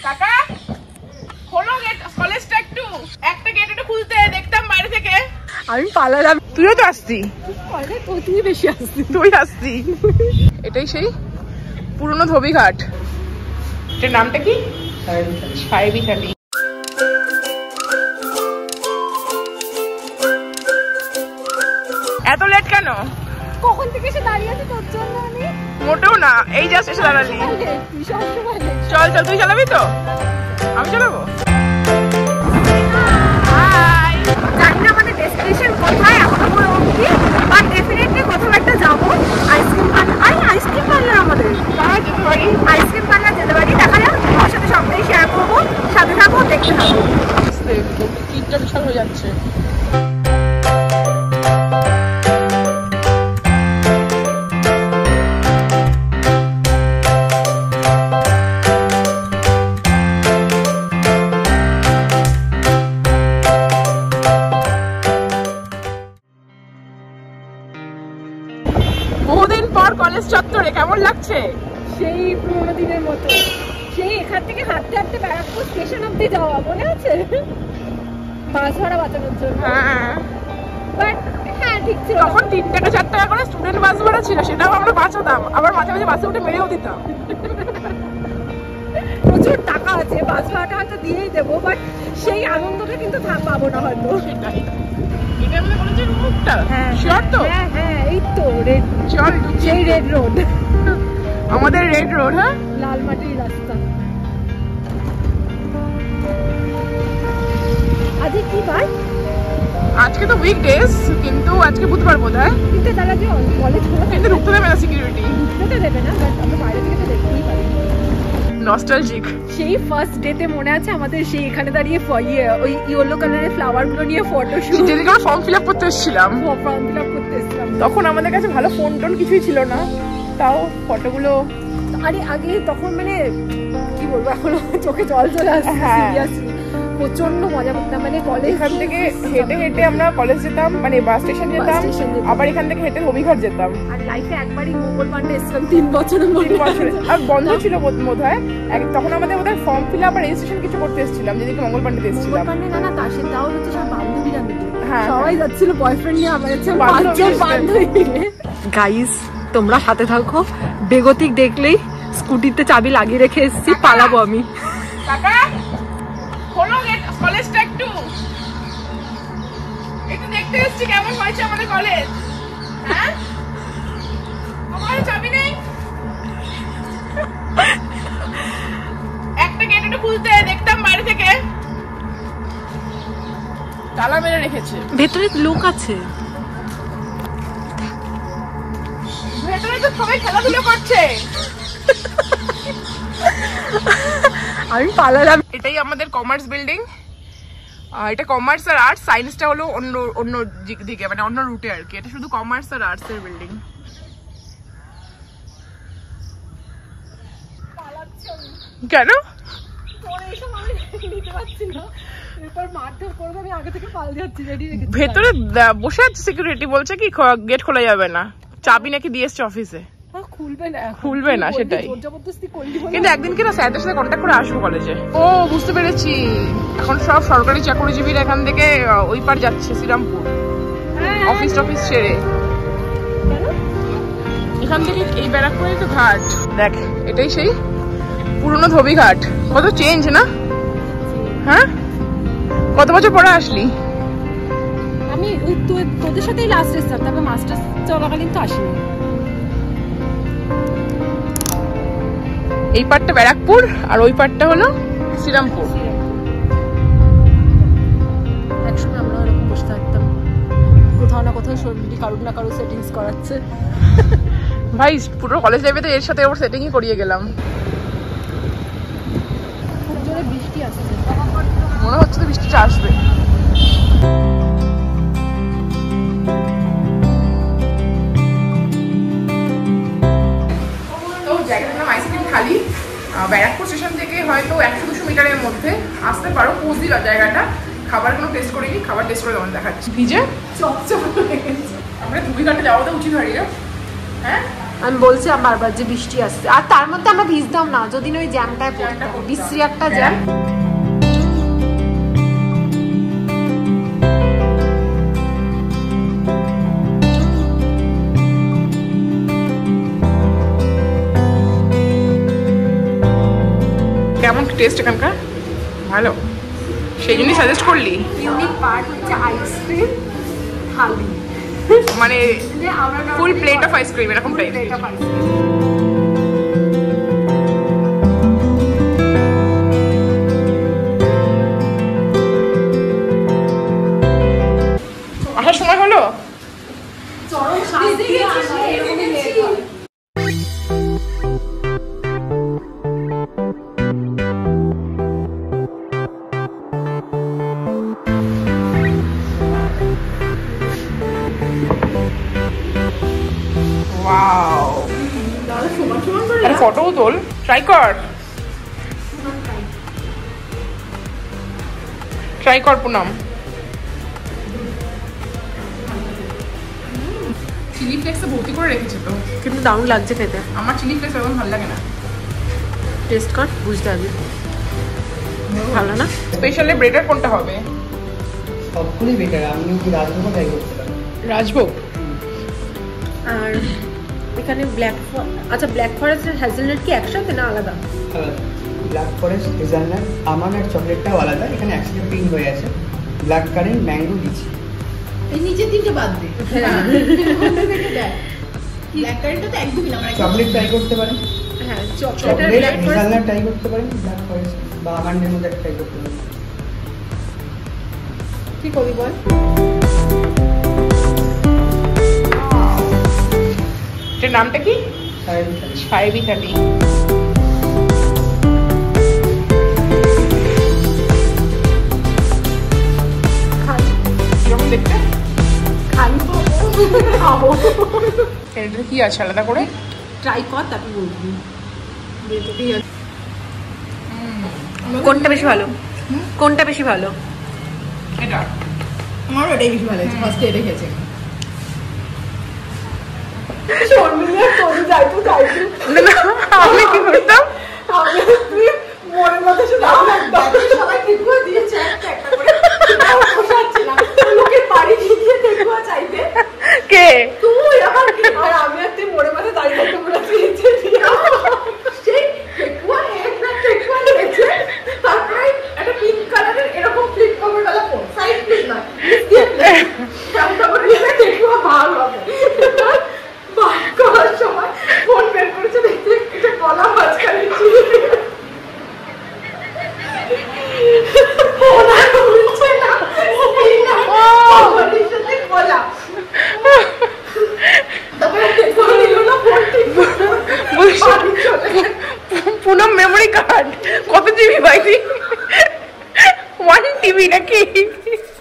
কাকা খোলো গেট, কলেজটা একটু একটা গেট একটু খুলতে, দেখতাম বাইরে থেকে। আমি পালালাম। তুইও তো আসতি। তুই বেশি আসতি। তুই আসতি। এটাই সেই পুরনো ধোবিঘাট। এটার নামটা কি? সাহেবি থালি। এত লেট কেন? কখন থেকে এসে দাঁড়িয়ে আছি তোর জন্য আমি। মোটেও না, এই জাস্ট এসে দাঁড়ালি। চল চল, তুই চালাবি তো? আমি চালাবো। হাই, জানি না আমাদের ডেস্টিনেশন কোথায় এখনো অবধি, বাট ডেফিনেটলি কোথাও একটা যাবো। আইসক্রিম পার্লার, আইসক্রিম পার্লার আমাদের যেতে পারি। আইসক্রিম পার্লার যেতে পারি। দেখা যাক, তোমার সাথে সবটাই শেয়ার করবো। সাথে থাকবো, দেখতে থাকবো। কিটটা বিশাল হয়ে যাচ্ছে। বহুদিন পর কলেজ চত্বরে কেমন লাগছে? সেই পুরোনো দিনের মতো, সেই এখান থেকে হাঁটতে হাঁটতে ব্যারাকপুর স্টেশন অব্দি যাওয়া, মনে আছে? বাস ভাড়া বাঁচানোর জন্য। হ্যাঁ, বাট হ্যাঁ ঠিক ছিল। তখন 3 টাকা 4 টাকা করে স্টুডেন্ট বাস ভাড়া ছিল, সেটাও আমরা বাঁচাতাম। আবার মাঝে মাঝে বাসে উঠে মেরেও দিতাম। প্রচুর টাকা আছে, বাস ভাড়াটা হয়তো দিয়েই দেবো, বাট সেই আনন্দটা কিন্তু পাবো না হয়তো। সেটাই। এটা আমাদের কলেজের রুটটা। হ্যাঁ শিওর তো? হ্যাঁ হ্যাঁ, এই তো রেড। চল, সেই রেড রোড, আমাদের রেড রোড। হ্যাঁ, লাল মাটির রাস্তা। আজকে কি বার? আজকে তো উইকডেজ, কিন্তু আজকে বুধবার বোধহয়। কিন্তু তারা যে কলেজ খোলা, কিন্তু ঢুকতে দেবে না সিকিউরিটি। ঢুকতে দেবে না, বাট আমরা বাইরে থেকে তো দেখতেই পারি। নস্টালজিক। সেই ফার্স্ট ডেতে মনে আছে আমাদের, সেই এখানে দাঁড়িয়ে ওই ইয়েলো কালারের ফ্লাওয়ার গুলো নিয়ে ফটো শুট, যেদিকে আমরা ফর্ম ফিল আপ করতে এসেছিলাম। ফর্ম ফিল আপ করতে এসেছিলাম। তখন আমাদের কাছে ভালো ফোন টোন কিছুই ছিল না, তাও ফটোগুলো। আরে আগে তখন মানে কি বলবো, এখনো চোখে জল চলে আসছে। সিরিয়াসলি প্রচন্ড মজা করতাম। মানে কলেজ এখান থেকে হেঁটে হেঁটে আমরা কলেজ যেতাম, মানে বাস স্টেশন যেতাম, আবার এখান থেকে হেঁটে ধোবিঘাট যেতাম। আর লাইফে একবারই মঙ্গল পান্ডে এসেছিলাম 3 বছরের মধ্যে। আর বন্ধ ছিল বোধহয় তখন আমাদের বোধহয় ফর্ম ফিল আপ আর রেজিস্ট্রেশন কিছু করতে এসেছিলাম, যেদিকে মঙ্গল পান্ডে এসেছিলাম। না না, তার সাথে তাও হচ্ছে সব বান্ধবীরা মিলে। হ্যাঁ, সবাই যাচ্ছিল বয়ফ্রেন্ড নিয়ে, আমরা যাচ্ছিলাম 5 জন বান্ধবী মিলে। গাইস তোমরা সাথে থাকো, বেগতিক দেখলেই স্কুটিতে চাবি লাগিয়ে রেখে এসেছি, পালাবো আমি। কাকা খোলো গেট, কলেজটা একটু দেখতে এসেছি কেমন হয়েছে আমাদের কলেজ। হ্যাঁ, আমার চাবি নেই। একটা গেট একটু খুলতে, দেখতাম বাইরে থেকে। তালা মেরে রেখেছে। ভেতরে লোক আছে, ভেতরে তো সবাই খেলাধুলো করছে। আমি পালালাম। এটাই আমাদের কমার্স বিল্ডিং। এটা কমার্স আর আর্টস, সায়েন্সটা হলো অন্য দিকে, মানে অন্য রুটে আর কি। এটা শুধু কমার্স আর আর্টস এর বিল্ডিং। কেন? ভেতরে বসে আছে সিকিউরিটি, বলছে কি গেট খোলা যাবে না, চাবি নাকি দিয়ে এসছে অফিসে। খুলবে না সেটাই। কিন্তু একদিন কিনা স্যারদের সাথে কন্ট্যাক্ট করে আসবো কলেজে। ও বুঝতে পেরেছি, এখন সব সরকারি চাকরিজীবীরা এখান থেকে ওই পার যাচ্ছে, শ্রীরামপুর। অফিস টফিস ছেড়ে এখান থেকে এই ব্যারাকপুরের তো ঘাট। দেখ, এটাই সেই পুরনো ধোবিঘাট। কত চেঞ্জ না? হ্যাঁ, কত বছর পরে আসলি? আমি তোদের সাথেই লাস্ট এসেছিলাম, তারপর মাস্টার্স চলাকালীন তো আসিনি। এই পার্টটা ব্যারাকপুর আর ওই পার্টটা হলো শ্রীরামপুর। একসময় আমরা এরকম বসে থাকতাম, কোথাও না কোথাও শরীরটি কারুর না কারুর সেটিংস করাচ্ছে। ভাই পুরো কলেজ লাইফে তো এর সাথে ওর সেটিংই করিয়ে গেলাম। খুব জোরে বৃষ্টি আসছে, মনে হচ্ছে তো বৃষ্টিটা আসবে। তো জায়গাটার নাম আইসক্রিম থালি। ব্যারাকপুর স্টেশন থেকে হয়তো 100-200 মিটারের মধ্যে আসতে পারো। পৌঁছে জায়গাটা। খাবার কোনো টেস্ট করিনি, খাবার টেস্ট করে তখন দেখাচ্ছি। ভিজে চপচপ আমরা ধুবিঘাটে যাওয়া তো উচিত হয়। হ্যাঁ, আমি বলছিলাম বারবার যে বৃষ্টি আসছে, আর তার মধ্যে আমরা ভিজতাম না যদি ওই জ্যামটায় পড়তাম, বিশ্রী একটা জ্যাম। কেমন টেস্ট এখানকার? ভালো, সেই জন্যই সাজেস্ট করলি। ইউনিক পার্ট হচ্ছে আইসক্রিম থালি, মানে ফুল প্লেট অফ আইসক্রিম এরকম টাইপ। আসার সময় হলো। ফটো তোল, ট্রাই কর পুনম। চিলি ফ্লেক্সে ভর্তি করে রেখেছে তো, কিন্তু দারুণ লাগছে খেতে। আমার চিলি ফ্লেক্স একদম ভালো লাগে না। টেস্ট কর, বুঝতে পারবি। ভালো না? স্পেশালি ব্রেডার কোনটা হবে? সবগুলোই বেটার। আপনি কি রাজভোগ ট্রাই করতে পারেন? রাজভোগ। আর এখানে ব্ল্যাক ফরেস্ট আর হ্যাজেলনাট কি একসাথে না আলাদা? আলাদা। ব্ল্যাক ফরেস্ট, হেজেলনাট, আমন্ড আর চকলেটটাও আলাদা। এখানে একসাথে পিঙ্ক হয়ে আছে। Black currant, mango, lychee. এই নিচে তিনটে বাদ দে। ব্ল্যাক কারেন্টটা তো একদমই না। চকলেট ট্রাই করতে পারেন। হ্যাঁ, চকলেট, হেজেলনাট ট্রাই করতে পারেন। ব্ল্যাক ফরেস্ট বা আমন্ডের মধ্যে ট্রাই করতে পারেন। কি করবি বল? এটার নামটা কি? সাহেবি থালি। কিরকম দেখতে? এটা কি আছে আলাদা করে? ট্রাই কর, তারপর বলবি কোনটা বেশি ভালো। কোনটা বেশি ভালো? এটা আমার ওটাই বেশি ভালো লাগছে। ফার্স্টে এটা খেয়েছে। আমি কি করতাম? মনের মধ্যে সবাই ঠেকুয়া দিয়েছে একটা করে। লোকের বাড়ি গিয়ে ঠেকুয়া চাইবে। কে? তুই আর আমি আর তুই মনের মধ্যে দাঁড়িয়ে থাকতে বলেছি সেই ঠেকুয়া একটা ঠেকুয়া নিয়েছে। তারপরে একটা পিঙ্ক কালারের এরকম ফ্লিপ কভার वाला ফোন, সাইড ফ্লিপ না, ঠেকুয়া ভালো হবে। করার সময় ফোন বের করেছে, দেখতে এটা গলা মাঝখানে ছিল। ফোন আর উঠছে না, ফোনের সাথে গলা। তারপরে ঠেকুয়া নিল না, ফোন ঠিক পুনম মেমোরি কার্ড কত জিবি ভাই? 1 টিবি নাকি?